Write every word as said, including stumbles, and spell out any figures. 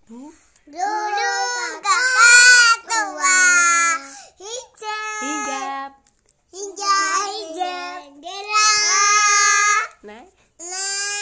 Bu. Dulu kakak tua hijab Hijab. hijab hijab gerah Nah. nah